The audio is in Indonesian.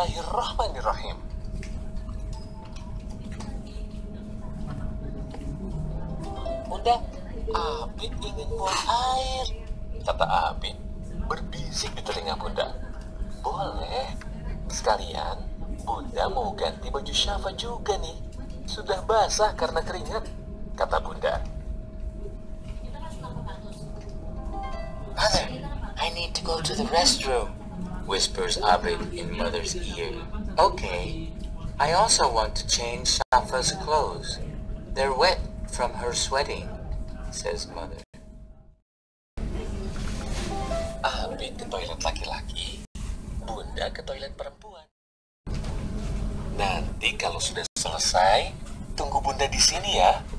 Bismillahirrahmanirrahim. Bunda, Abid ingin buang air, kata Abid, berbisik di telinga Bunda. Boleh, sekalian Bunda mau ganti baju Syafa juga nih. Sudah basah karena keringat, kata Bunda. Mother, I need to go to the restroom, whispers Abid in mother's ear. Okay. I also want to change Shafa's clothes. They're wet from her sweating, says mother. Abid ke toilet laki-laki, Bunda ke toilet perempuan. Nanti kalau sudah selesai, tunggu Bunda di sini ya,